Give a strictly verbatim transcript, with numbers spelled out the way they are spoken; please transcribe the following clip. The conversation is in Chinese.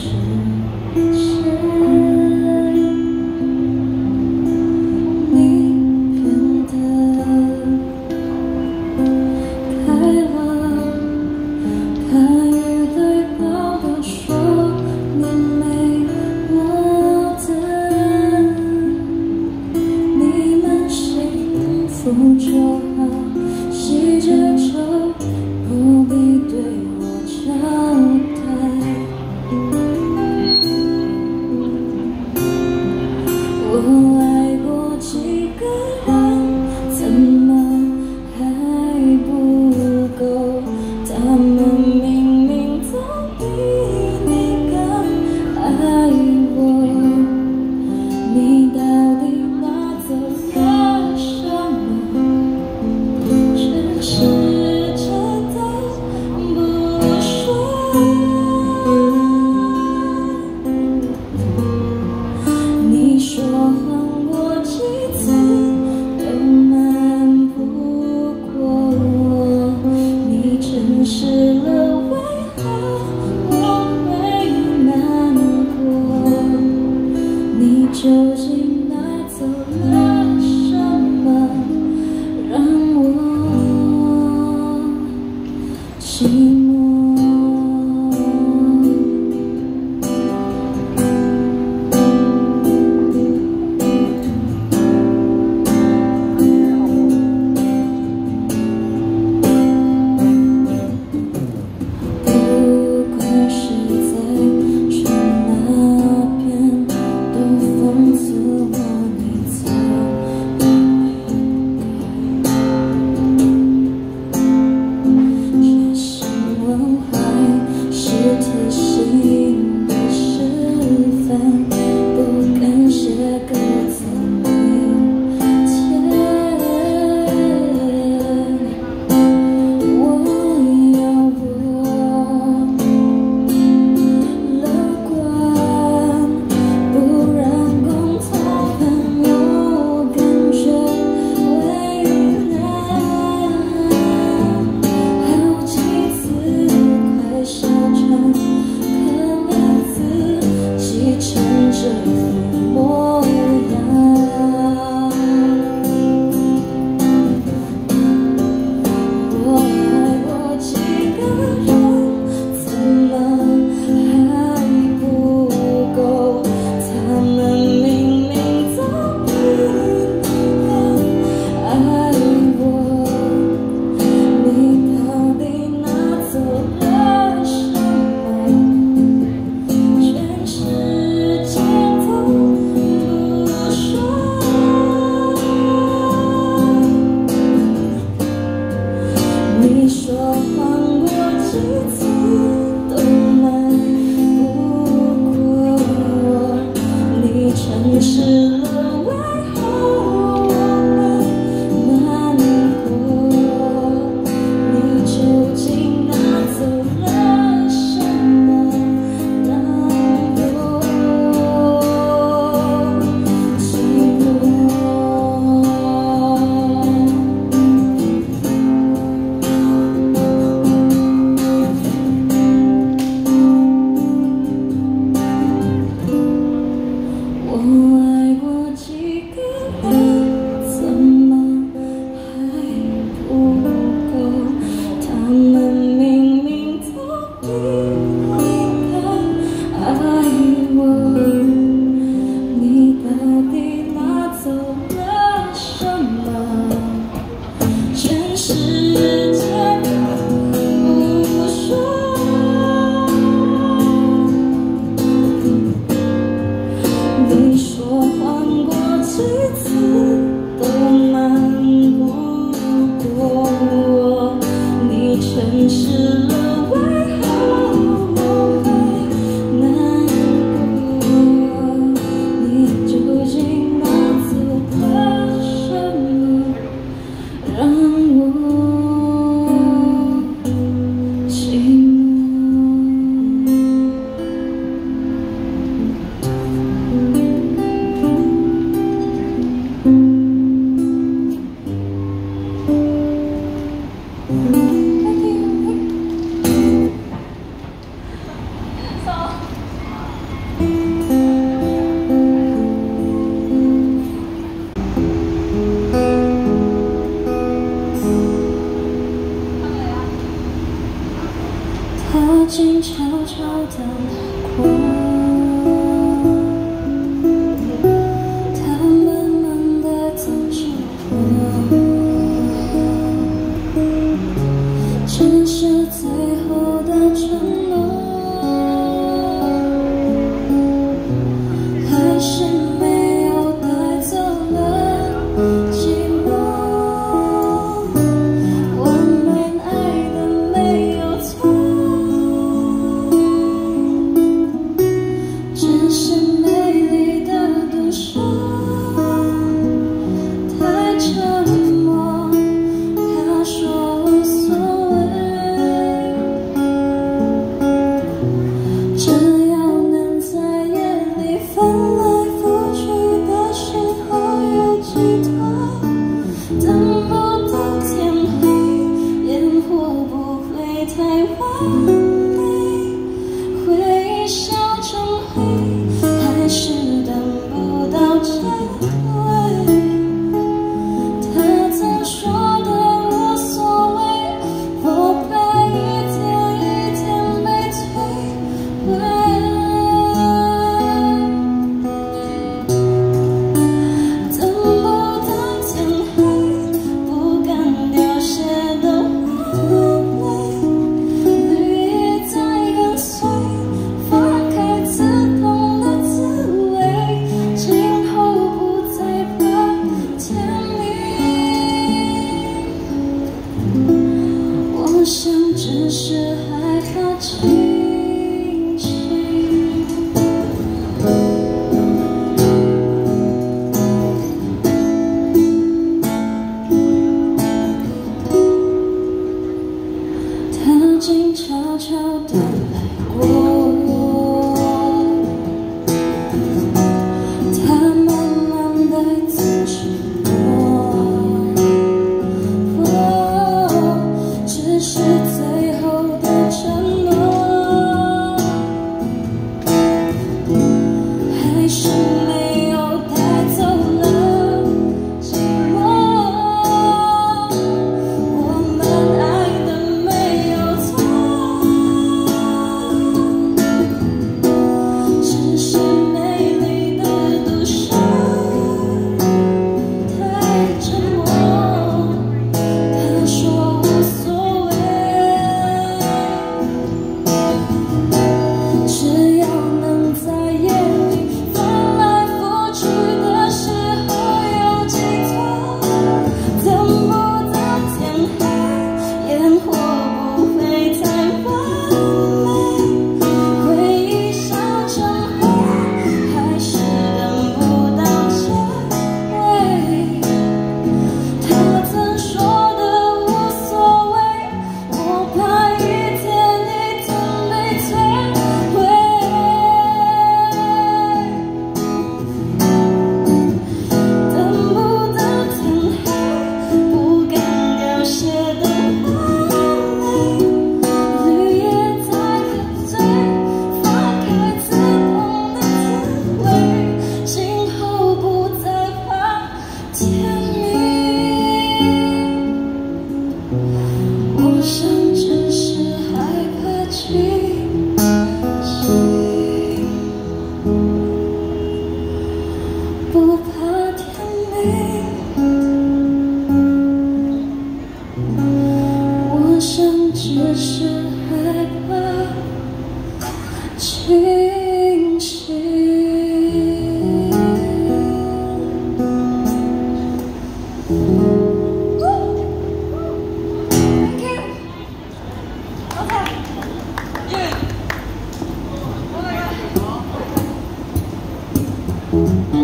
就好，洗着手，不必对我交代。我爱过几个人，怎么还不够？他们明明都比你更爱我，你到底拿走了什么？只是这都不说。你说谎过几次都瞒不过我，你诚实了，为何我会难过？你究竟拿走了什么，让我寂寞？不管是在窗那边，都讽刺的来过，它慢慢地藏着我，只是最后的承诺，还是没有带走了寂寞。我们爱的没有错，只是美丽的独说太沉默。他说无所谓，只要能在夜里翻来覆去的时候有寄托，等不到天黑，烟火不会太完美，回忆烧成灰，还是等不到结尾。他曾说的无所谓，我怕一天一天被摧毁。等不到天黑，不敢凋谢的花蕾，绿叶在跟随，放开刺痛的滋味，今后不再怕天明。我想只是害怕清醒。他静悄悄地来过，他慢慢地自沉默，哦，只是最后的承诺，还是没有带走了寂寞。我们爱的没有错，只是美丽的独说太沉默。他说无所谓，只要能在夜里翻来覆去的时候有寄托，等不到天黑，烟火不会太完美，回忆烧成灰，还是等不到结尾。他曾说的无所谓，我怕一天一天被摧毁。等不到天黑，不敢凋谢的花蕾，绿叶在跟随，放开刺痛的滋味，今后不再怕天明。我想只是害怕清醒，不怕天明。我想只是害怕清醒。Thank you. Okay. Yeah. Oh my god.